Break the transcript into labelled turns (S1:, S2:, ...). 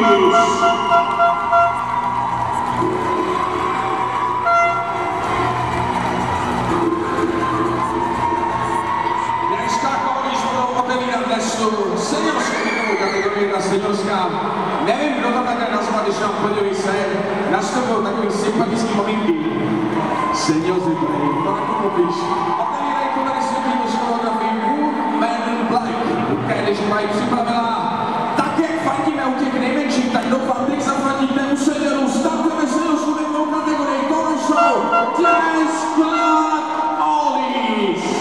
S1: seniorská, nevím, kdo to takhle nazvat, když nám chodili se, nastupují takový sympatický maminky. Seniorzy, to nepochopíš. Otevírají to tady světlý fotografii Men in Black, když mají připravená. Tak jak fandíme u těch nejmenších, tak doufám, teď zafandíte u seniorů. Startujeme seniorskou věkovou kategorii, tohle jsou Dance Club Oldies.